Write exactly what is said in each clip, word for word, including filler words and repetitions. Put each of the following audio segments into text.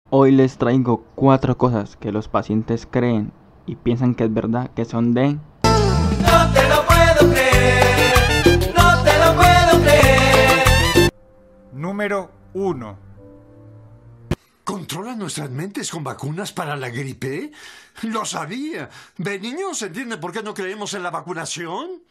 Hoy les traigo cuatro cosas que los pacientes creen y piensan que es verdad, que son de... No te lo puedo creer, no te lo puedo creer. Número uno. ¿Controlan nuestras mentes con vacunas para la gripe? Lo sabía. ¿Ve, niños? ¿Entienden por qué no creemos en la vacunación?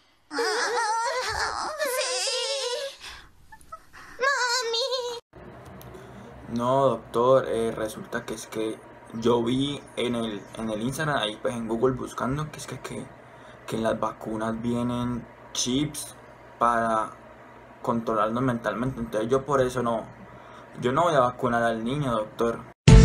No, doctor, eh, resulta que es que yo vi en el, en el Instagram, ahí pues en Google buscando, que es que, que, que en las vacunas vienen chips para controlarnos mentalmente. Entonces yo por eso no, yo no voy a vacunar al niño, doctor.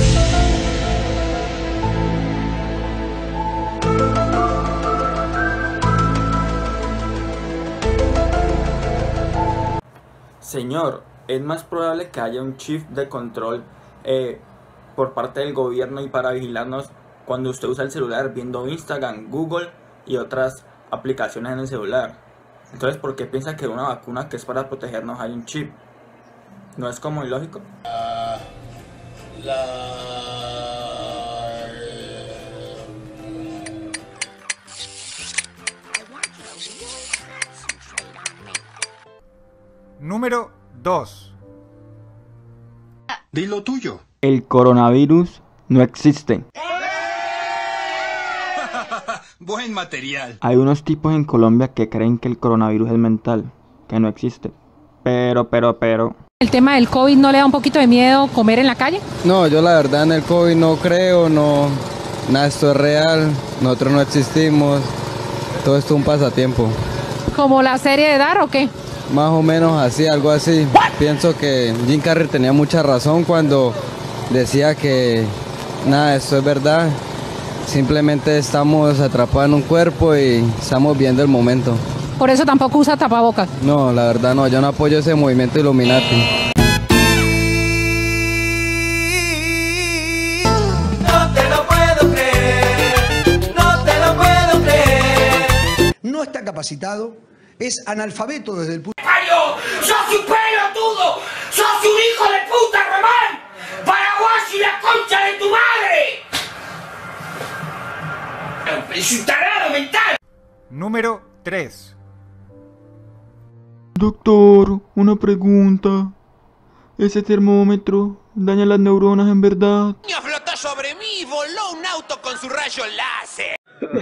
Señor, es más probable que haya un chip de control eh, por parte del gobierno y para vigilarnos cuando usted usa el celular viendo Instagram, Google y otras aplicaciones en el celular. Entonces, ¿por qué piensa que una vacuna que es para protegernos hay un chip? ¿No es como ilógico? La... Número dos. Dilo tuyo. El coronavirus no existe. Buen material. Hay unos tipos en Colombia que creen que el coronavirus es mental, que no existe. Pero, pero, pero... ¿El tema del COVID no le da un poquito de miedo comer en la calle? No, yo la verdad en el COVID no creo, no, nada, esto es real, nosotros no existimos, todo esto es un pasatiempo. ¿Como la serie de Dar o qué? Más o menos así, algo así. Pienso que Jim Carrey tenía mucha razón cuando decía que nada, esto es verdad, simplemente estamos atrapados en un cuerpo y estamos viendo el momento. Por eso tampoco usa tapabocas. No, la verdad no, yo no apoyo ese movimiento Illuminati. No te lo puedo creer, no te lo puedo creer. No está capacitado, es analfabeto desde el punto... ¡Mario! ¡Sos un pelotudo! ¡Sos un hijo de puta, Román! ¡Paraguay y la concha de tu madre! ¡Es un tarado mental! Número tres. Doctor, una pregunta. ¿Ese termómetro daña las neuronas en verdad? El niño flotó sobre mí y voló un auto con su rayo láser.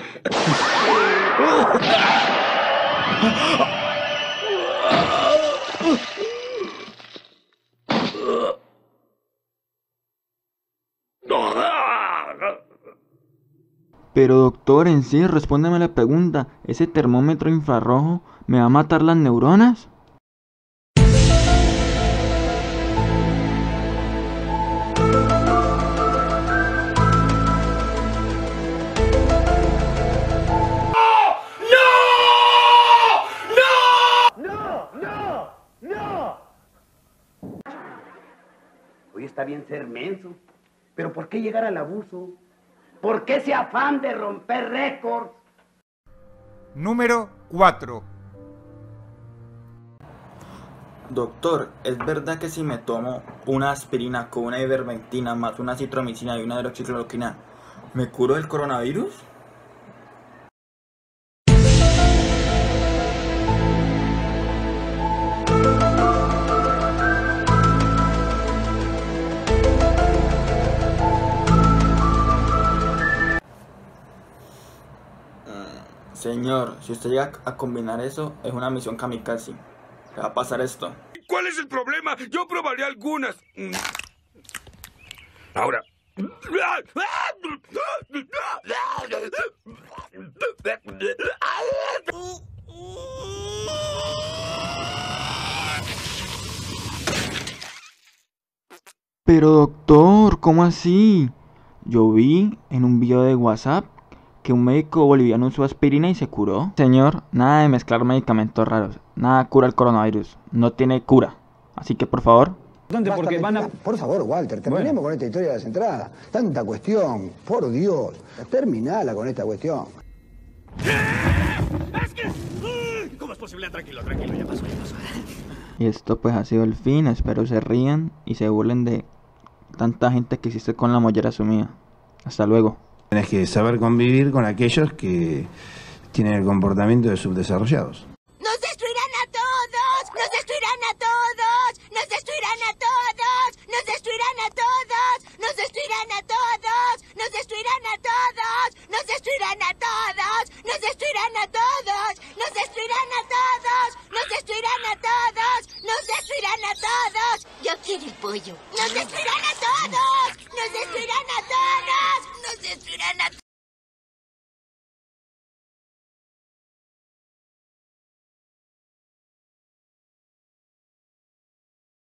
Pero doctor, en sí, respóndeme la pregunta. ¿Ese termómetro infrarrojo me va a matar las neuronas? Hoy está bien ser menso, pero ¿por qué llegar al abuso? ¿Por qué ese afán de romper récords? Número cuatro. Doctor, ¿es verdad que si me tomo una aspirina con una ivermectina más una citromicina y una hidroxicloroquina, me curo del coronavirus? Señor, si usted llega a combinar eso, es una misión kamikaze. ¿Qué va a pasar esto? ¿Cuál es el problema? Yo probaré algunas. Ahora. Pero doctor, ¿cómo así? Yo vi en un video de WhatsApp que un médico boliviano usó aspirina y se curó. Señor, nada de mezclar medicamentos raros. Nada cura el coronavirus. No tiene cura. Así que por favor... Porque van a... Por favor, Walter, terminemos bueno. con esta historia de las entradas. Tanta cuestión, por Dios. Terminala con esta cuestión. Es que... ¿Cómo es posible? Tranquilo, tranquilo, ya pasó, ya pasó. Y esto pues ha sido el fin. Espero se rían y se burlen de tanta gente que existe con la mollera sumida. Hasta luego. Tienes que saber convivir con aquellos que tienen el comportamiento de subdesarrollados. ¡Nos destruirán a todos! ¡Nos destruirán a todos! ¡Nos destruirán a todos! ¡Nos destruirán a todos! ¡Nos destruirán a todos! ¡Nos destruirán a todos! ¡Nos destruirán a todos! ¡Nos destruirán a todos! ¡Nos destruirán a todos! ¡Nos destruirán a todos! ¡Nos destruirán a todos! Yo quiero el pollo. ¡Nos destruirán a todos! ¡Nos destruirán a todos! ¡Nos destruirán a todos!